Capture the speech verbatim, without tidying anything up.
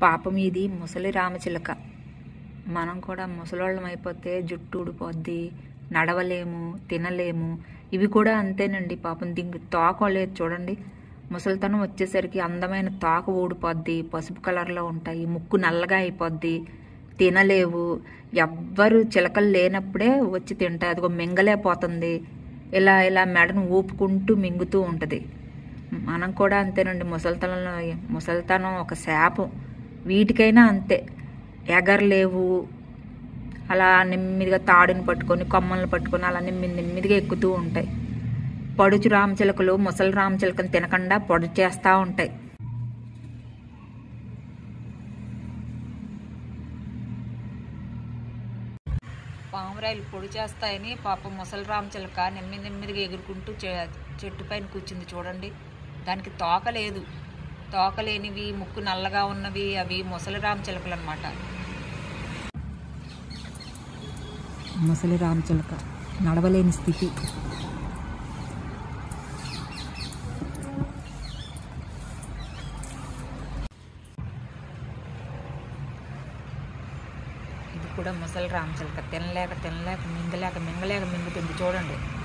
పాపం ఇది ముసలి రామచిలక. మనం కూడా ముసలోళ్ళం అయిపోతే జుట్టు ఊడిపోద్ది, నడవలేము, తినలేము. ఇవి కూడా అంతేనండి. పాపం దీనికి తోక లేదు చూడండి. ముసలితనం వచ్చేసరికి అందమైన తోక ఊడిపోద్ది, పసుపు కలర్లో ఉంటాయి, ముక్కు నల్లగా అయిపోద్ది, తినలేవు. ఎవ్వరు చిలకలు లేనప్పుడే వచ్చి తింటాయి. అదిగో మింగలేకపోతుంది. ఇలా ఇలా మెడను ఊపుకుంటూ మింగుతూ ఉంటుంది. మనం కూడా అంతేనండి. ముసలితనంలో ముసలితనం ఒక శాపం. వీటికైనా అంతే, ఎగరలేవు. అలా నెమ్మదిగా తాడుని పట్టుకొని కొమ్మలను పట్టుకొని అలా నెమ్మది నెమ్మదిగా ఎక్కుతూ ఉంటాయి. పడుచు రామచిలకలు ముసలి రామచిలకను తినకుండా పొడి చేస్తూ ఉంటాయి. పావురాయిలు పొడి చేస్తాయని పాపం ముసలి రామచిలక నెమ్మది నెమ్మదిగా ఎగురుకుంటూ చెట్టు పైన కూర్చుంది చూడండి. దానికి తోక లేదు. తోక లేనివి, ముక్కు నల్లగా ఉన్నవి అవి ముసలి రామచిలకలు అన్నమాట. ముసలి రామచిలక నడవలేని స్థితి. ఇది కూడా ముసలి రామచిలక. తినలేక తినలేక మింగలేక మింగలేక మింగుతుంది చూడండి.